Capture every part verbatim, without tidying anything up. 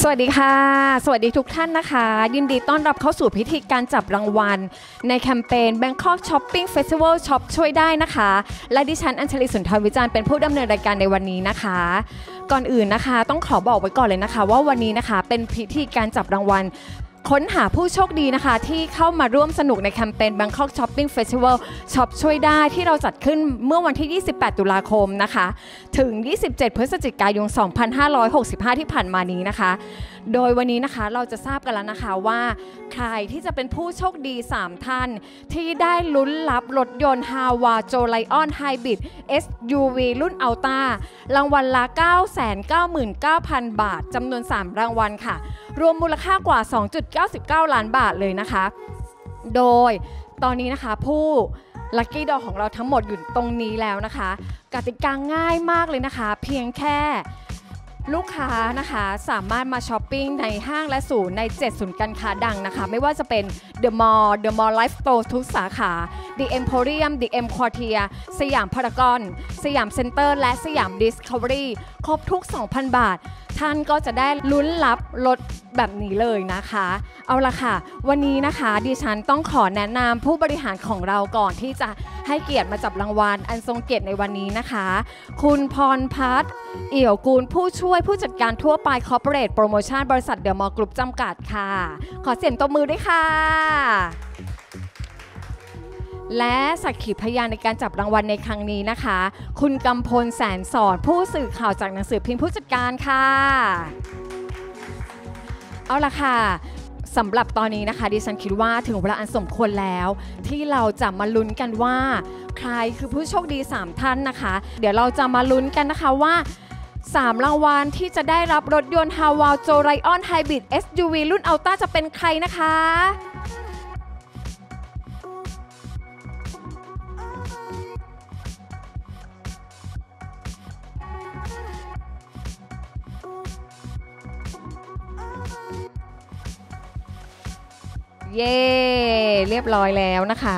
สวัสดีค่ะสวัสดีทุกท่านนะคะยินดีต้อนรับเข้าสู่พิธีการจับรางวัลในแคมเปญ Bangkok Shopping Festival ช็อปช่วยได้นะคะและดิฉันอัญชลีสุนทรวิจารณ์เป็นผู้ดำเนินรายการในวันนี้นะคะก่อนอื่นนะคะต้องขอบอกไว้ก่อนเลยนะคะว่าวันนี้นะคะเป็นพิธีการจับรางวัลค้นหาผู้โชคดีนะคะที่เข้ามาร่วมสนุกในแคมเปญ Bangkok Shopping Festival ช็อปช่วยได้ที่เราจัดขึ้นเมื่อวันที่ยี่สิบแปดตุลาคมนะคะถึงยี่สิบเจ็ดพฤศจิกายนสองพันห้าร้อยหกสิบห้าที่ผ่านมานี้นะคะโดยวันนี้นะคะเราจะทราบกันแล้วนะคะว่าใครที่จะเป็นผู้โชคดีสามท่านที่ได้ลุ้นรับรถยนต์ Hawa Jolion Hybrid เอส ยู วี รุ่น Alta รางวัลละ เก้าแสนเก้าหมื่นเก้าพัน บาทจำนวนสามรางวัลค่ะรวมมูลค่ากว่า สองจุดเก้าเก้า ล้านบาทเลยนะคะโดยตอนนี้นะคะผู้ลัคกี้ดอของเราทั้งหมดอยู่ตรงนี้แล้วนะคะกติกาง่ายมากเลยนะคะเพียงแค่ลูกค้านะคะสามารถมาช้อปปิ้งในห้างและศูนย์ในเจ็ดศูนย์การค้าดังนะคะไม่ว่าจะเป็น The Mall The Mall Life Store ทุกสาขา The Emporium The M Quartier สยามพารากอนสยามเซ็นเตอร์และสยาม Discovery ครบทุก สองพัน บาทท่านก็จะได้ลุ้นรับรถแบบนี้เลยนะคะเอาล่ะค่ะวันนี้นะคะดิฉันต้องขอแนะนำผู้บริหารของเราก่อนที่จะให้เกียรติมาจับรางวัลอันทรงเกียรติในวันนี้นะคะคุณพรพัฒน์เอี่ยวกูลผู้ช่วยผู้จัดการทั่วไป Corporate Promotion บริษัทเดอะมอลล์กรุ๊ปจำกัดค่ะขอเสียงตบมือด้วยค่ะและสักขีพยานในการจับรางวัลในครั้งนี้นะคะคุณกำพลแสนสอนผู้สื่อข่าวจากหนังสือพิมพ์ผู้จัดการค่ะเอาล่ะค่ะสำหรับตอนนี้นะคะดิฉันคิดว่าถึงเวลาอันสมควรแล้วที่เราจะมาลุ้นกันว่าใครคือผู้โชคดีสามท่านนะคะเดี๋ยวเราจะมาลุ้นกันนะคะว่าสามรางวัลที่จะได้รับรถยนต์ Hawa Jolion Hybrid เอส ยู วี รุ่น Alta จะเป็นใครนะคะเย้เรียบร้อยแล้วนะคะ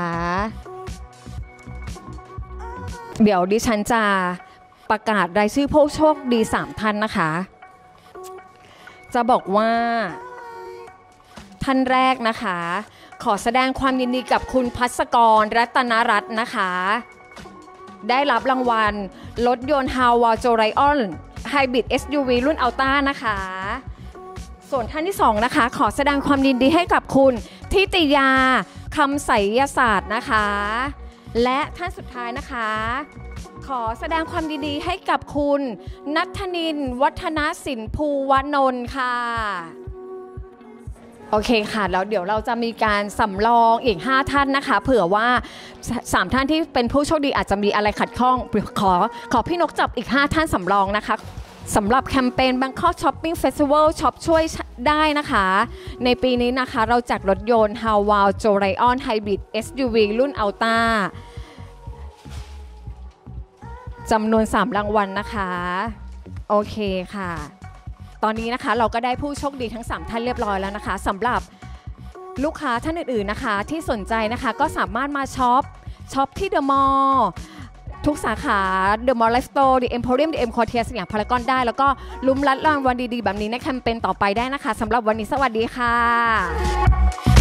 เดี๋ยวดิฉันจะประกาศรายชื่อผู้โชคดีสามท่านนะคะจะบอกว่าท่านแรกนะคะขอแสดงความยินดีกับคุณภัสกรรัตนรัตน์นะคะได้รับรางวัลรถยนต์ Hawa Jolion Hybrid เอส ยู วี รุ่น Alta นะคะส่วนท่านที่สองนะคะขอแสดงความยินดีให้กับคุณทิติยาคำไสยศาสตร์นะคะและท่านสุดท้ายนะคะขอแสดงความยินดีให้กับคุณณัฐนินวัฒนสินภูวนนท์ค่ะโอเคค่ะแล้วเดี๋ยวเราจะมีการสำรองอีกห้าท่านนะคะเผื่อว่าสามท่านที่เป็นผู้โชคดีอาจจะมีอะไรขัดข้องขอขอพี่นกจับอีกห้าท่านสำรองนะคะสำหรับแคมเปญ Bangkok Shopping Festival ช็อปช่วยได้นะคะในปีนี้นะคะเราจัดรถยนต์ Hawa Jolion Hybrid เอส ยู วี รุ่น Alta จำนวนสามรางวัลนะคะโอเคค่ะตอนนี้นะคะเราก็ได้ผู้โชคดีทั้งสามท่านเรียบร้อยแล้วนะคะสำหรับลูกค้าท่านอื่นๆนะคะที่สนใจนะคะก็สามารถมาช็อปช็อปที่เดอะมอลล์ทุกสาขา The Mall Life Store The Emporium The M Quartier สยามพารากอนได้แล้วก็ลุ้มรัดรางวัลดีๆแบบนี้ในแคมเปญต่อไปได้นะคะสำหรับวันนี้สวัสดีค่ะ